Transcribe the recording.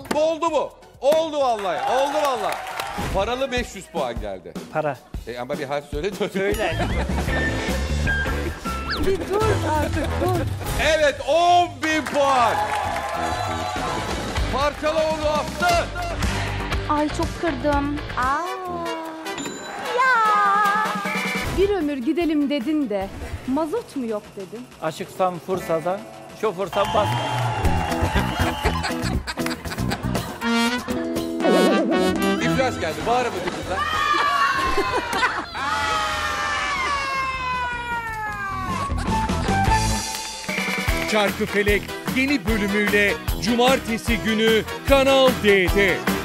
Oldu mu? Oldu vallahi. Oldu vallahi. Paralı 500 puan geldi. Para. Ama bir harf söyle. Söyle. Bir dur artık dur. Evet 10.000 puan. Parçala onu Aslı. Ay çok kırdım. Bir ömür gidelim dedin de mazot mu yok dedin? Aşıksan Bursa'da, şoförsen bas. İflas geldi. Bağırma kızlar. Çarkıfelek yeni bölümüyle Cumartesi günü Kanal D'de.